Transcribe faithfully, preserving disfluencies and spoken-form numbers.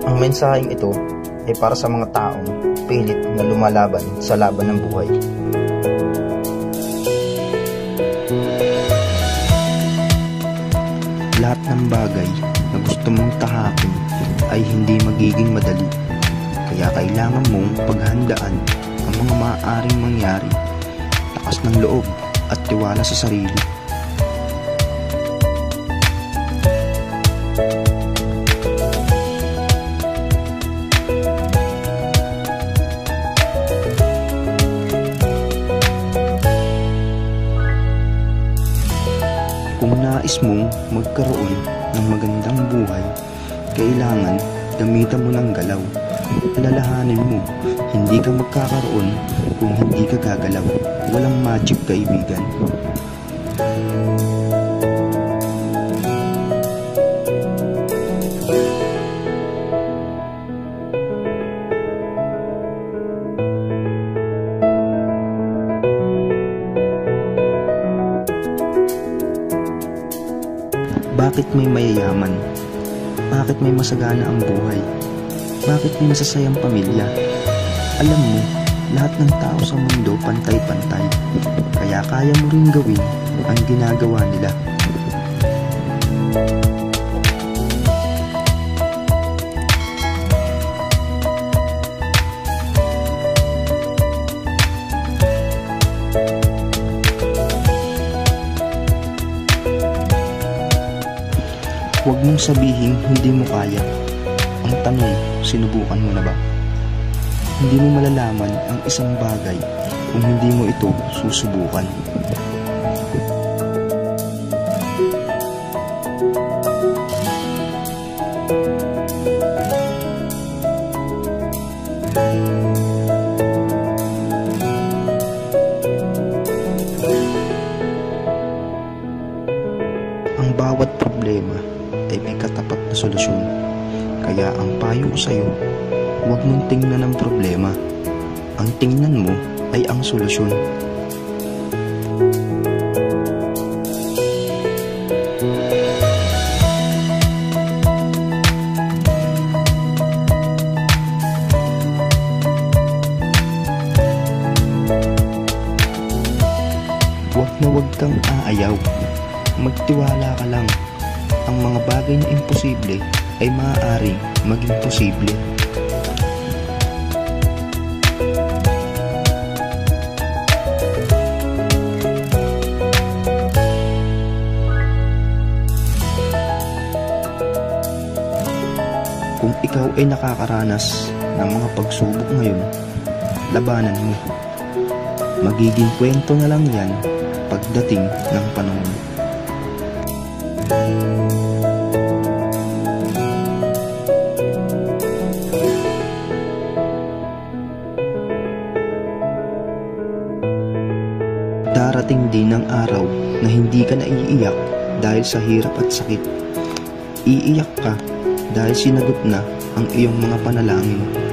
Ang mensaheng ito ay para sa mga taong pilit na lumalaban sa laban ng buhay. Lahat ng bagay na gusto mong tahakin ay hindi magiging madali. Kaya kailangan mong paghandaan ang mga maaaring mangyari, lakas ng loob at tiwala sa sarili. Kung nais mong magkaroon ng magandang buhay, kailangan gamitan mo ng galaw. Alalahanin mo, hindi ka magkakaroon kung hindi ka gagalaw. Walang magic, kaibigan. Bakit may mayayaman? Bakit may masagana ang buhay? Bakit may masasayang pamilya? Alam mo, lahat ng tao sa mundo pantay-pantay. Kaya kaya mo rin gawin ang ginagawa nila. Huwag mong sabihin hindi mo kaya. Ang tanong, sinubukan mo na ba? Hindi mo malalaman ang isang bagay kung hindi mo ito susubukan. Ang bawat problema ay may katapat na solusyon. Kaya ang payo ko sa'yo, huwag mong tingnan ang problema. Ang tingnan mo ay ang solusyon. Huwag na huwag kang aayaw. Magtiwala ka lang. Ang mga bagay na imposible ay maaaring maging posible. Kung ikaw ay nakakaranas ng mga pagsubok ngayon, labanan mo. Magiging kwento na lang yan pagdating ng panahon. Darating din ang araw na hindi ka na iiyak dahil sa hirap at sakit. Iiyak ka dahil sinagot na ang iyong mga panalangin.